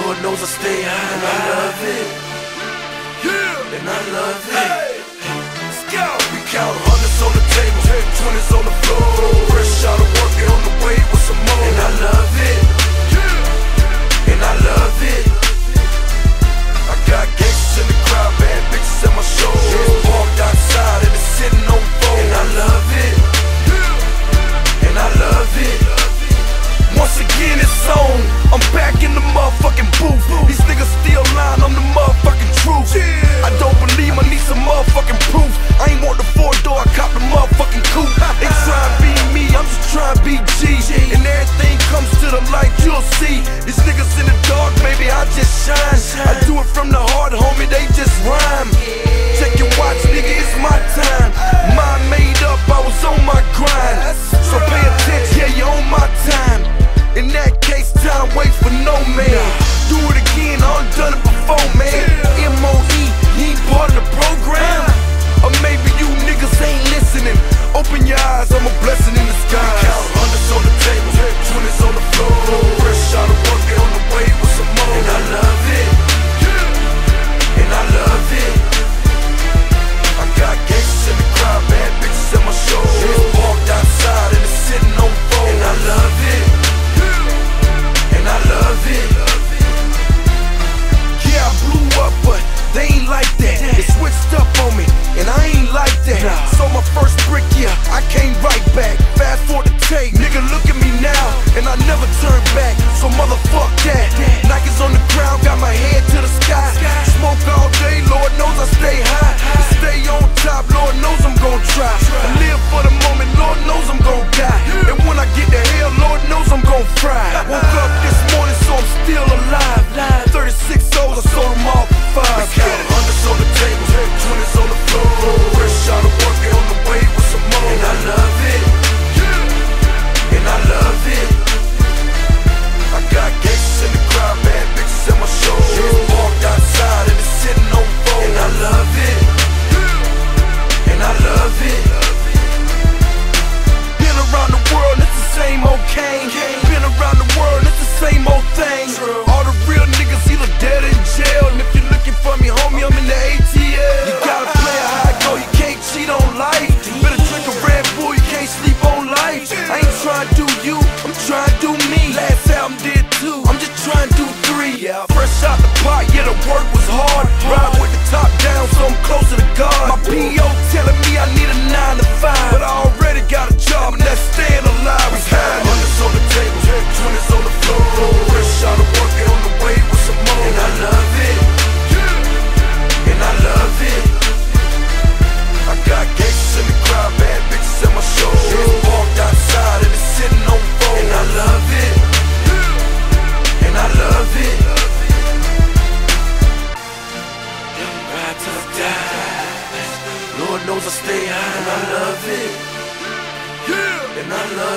Lord knows I stay high and I love it. Yeah, and I love it. Hey, let's go. We count hundreds on the table, 20s on the floor. Fresh out of work and on the way with some more. And I love it. Yeah, and I love it. I got gangsters in the crowd, bad bitches at my show. Parked outside and it's sitting on four. And I love it. And I love it. Once again it's on. I'm back in the motherfucking booth. These niggas still lying on the motherfucking truth. I don't believe I need some motherfucking proof. I ain't want the 4-door, I cop the motherfucking coupe. They try to be me, I'm just trying to be G. And everything comes to the light, you'll see. These niggas in the dark, baby, I just shine. I do it from the heart, homie, they just rhyme. Check your watch, nigga, it's my time. Mind made up, I was on my grind. So pay attention, yeah, you're on my time. In that case, time waits for no man. Do it again, I done it before, man. MOE, you ain't part of the program. Or maybe you niggas ain't listening. Open your eyes, I'm a blessing in disguise. Count hundreds on the table, 20s on the floor. Fresh out of work and on the way with some more. And I love it. And I love it. I got gangsters in the crowd, bad bitches at my show. Parked outside and it's sitting on four. And I love it. And I love it. Yeah, I blew up, but they ain't like that. They switched up on me, and I ain't like that. So my first brick, yeah, I came right back. Fast forward the tape, nigga, look at me now, and I never turn back. So motherfuck that. Nikes on the ground, got my head to the sky. Smoke all day, Lord knows I stay high. And stay on top, Lord knows I'm gon' try. I live for the moment, Lord knows I'm gon' die. And when I get to hell, Lord knows I'm gon' fry. Woke up this morning, so I'm still alive. 36 souls, I sold them all for 5. Count hundreds on the table, 20s on the floor. Fresh out of work and on the way with some more. And I love it. And I love it. I got gangsters in the crowd, bad bitches at my show. Parked outside and it's sitting on four. And I love it. And I love it. Been around the world, it's the same old cane. Been around the world, it's the same old thing. All the real niggas either dead or in jail. And if you're looking for me, homie, I'm in the ATL. You gotta play a high go, you can't cheat on life. Better drink a Red Bull, you can't sleep on life. I ain't trying to do you, I'm trying to do me. Last album did 2, I'm just trying to do 3. Yeah, fresh out the pot, yeah, the work was hard. Ride with the top down, so I'm closer to God. My P.O. telling me I need a 9 to 5, but I already got a job and that's staying alive. It's high. Hundreds on the table, 20s on the floor. Fresh out of work and on the way with some more. And I love it. And I love it. I got gangsters in the crowd, bad bitches at my show. Parked outside and it's sitting on four. And I love it. And I love it. Ride till I die. Lord knows I stay high and I love it. And I love it.